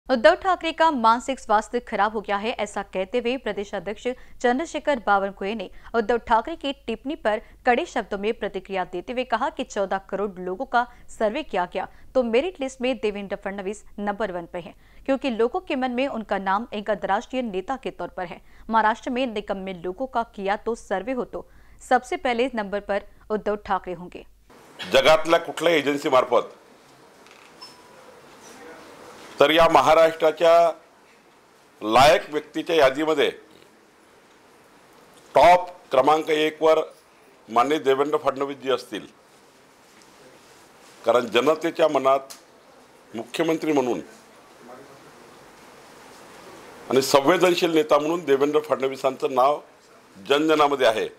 उद्धव ठाकरे का मानसिक स्वास्थ्य खराब हो गया है, ऐसा कहते हुए प्रदेश अध्यक्ष चंद्रशेखर बावनकुळे ने उद्धव ठाकरे की टिप्पणी पर कड़े शब्दों में प्रतिक्रिया देते हुए कहा कि 14 करोड़ लोगों का सर्वे किया गया तो मेरिट लिस्ट में देवेंद्र फडणवीस नंबर 1 पे हैं, क्योंकि लोगों के मन में उनका नाम एक अंतर्राष्ट्रीय नेता के तौर पर है। महाराष्ट्र में निकम्मे लोगों का किया तो सर्वे हो तो सबसे पहले नंबर पर उद्धव ठाकरे होंगे। जगातल्या कुठल्या एजन्सी मार्फत तर या महाराष्ट्राच्या लायक व्यक्तीच्या यादीमध्ये टॉप क्रमांक 1 वर माननीय देवेंद्र फडणवीस जी असतील, कारण जनतेच्या मनात मुख्यमंत्री म्हणून आणि संवेदनशील नेता म्हणून देवेंद्र फडणवीसांचं नाव जनजनामध्ये आहे।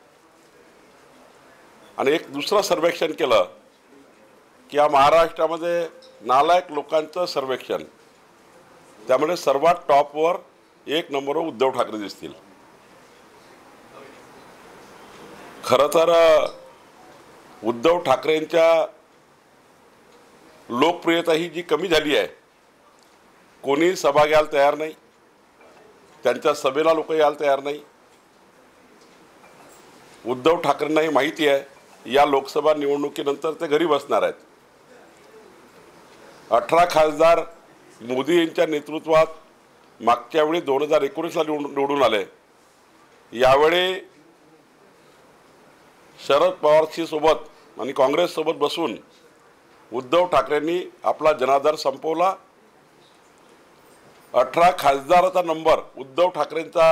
आणि एक दुसरा सर्वेक्षण केलं की या महाराष्ट्रामध्ये नालायक लोकांचं सर्वेक्षण, त्यामुळे सर्वात टॉपवर 1 नंबरवर उद्धव ठाकरे दिसतील। खरं तर उद्धव ठाकरेंच्या लोकप्रियता ही जी कमी झाली आहे, कोणी सभा घ्यायला तयार नाही, त्यांच्या सभेला लोक यायला तयार नाही। उद्धव ठाकरेंनाही माहिती आहे या लोकसभा निवडणुकीनंतर ते घरी बसणार आहेत। 18 खासदार मोदी यांच्या नेतृत्वात मागच्या वेळी 2019 ला निवडून आले। यावेळी शरद पवारशी सोबत आणि काँग्रेस सोबत बसून उद्धव ठाकरेंनी आपला जनाधार संपवला। 18 खासदाराचा नंबर उद्धव ठाकरेंचा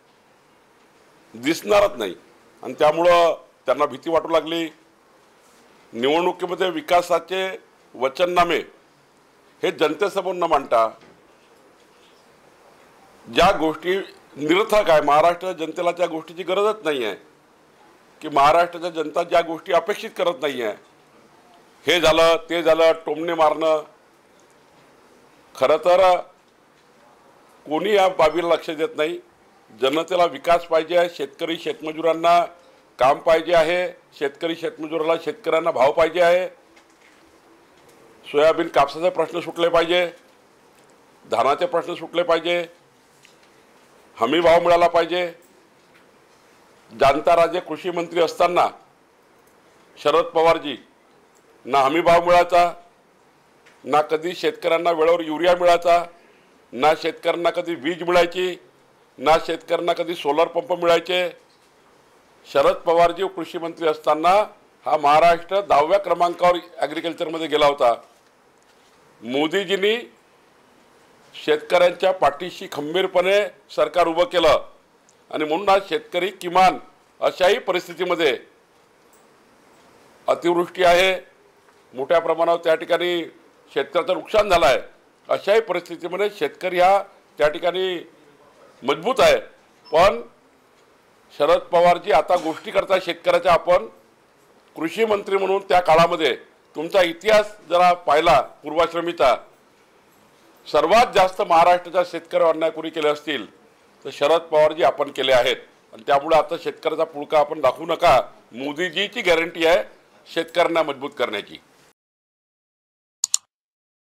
दिसणारच नाही आणि त्यामुळे त्यांना भीती वाटू लागली। निवडणुकीमध्ये विकासाचे वचननामे हे जनतेसमोर न मांडता ज्या गोष्टी निरर्थक आहे, महाराष्ट्राच्या जनतेला त्या गोष्टीची गरजच नाही आहे की महाराष्ट्राच्या जनता ज्या गोष्टी अपेक्षित करत नाही आहे, हे झालं ते झालं टोमणे मारणं, खरं तर कोणी या बाबीला लक्ष देत नाही। जनतेला विकास पाहिजे आहे, शेतकरी शेतमजुरांना काम पाहिजे आहे, शेतकरी शेतमजुराला शेतकऱ्यांना भाव पाहिजे आहे, सोयाबीन कापसाचे प्रश्न सुटले पाहिजे, धानाचे प्रश्न सुटले पाहिजे, हमी भाव मिळाला पाहिजे। जाणता राजे कृषी मंत्री असताना शरद पवारजी ना हमी भाव मिळायचा, ना कधी शेतकऱ्यांना वेळेवर युरिया मिळायचा, ना शेतकऱ्यांना कधी वीज मिळायची, ना शेतकऱ्यांना कधी सोलर पंप मिळायचे। शरद पवारजी कृषी मंत्री असताना हा महाराष्ट्र 10व्या क्रमांकावर ॲग्रिकल्चरमध्ये गेला होता। मोदीजींनी शेतकऱ्यांच्या पाठीशी खंबीरपणे सरकार उभं केलं आणि म्हणून आज शेतकरी किमान अशाही परिस्थितीमध्ये अतिवृष्टी आहे, मोठ्या प्रमाणावर त्या ठिकाणी शेतकऱ्याचं नुकसान झालं आहे, अशाही परिस्थितीमध्ये शेतकरी हा त्या ठिकाणी मजबूत आहे। पण शरद पवारजी आता गोष्टी करता शेतकऱ्याच्या। आपण कृषी मंत्री म्हणून त्या काळामध्ये तुमचा इतिहास जरा पाहिला पूर्वाश्रमीचा, सर्वात जास्त महाराष्ट्राच्या शेतकऱ्यावर अन्याय कोणी केले असतील तर शरद पवारजी आपण केले आहेत। आणि त्यामुळे आता शेतकऱ्याचा पुळका आपण दाखवू नका। मोदीजीची गॅरंटी आहे शेतकऱ्यांना मजबूत करण्याची।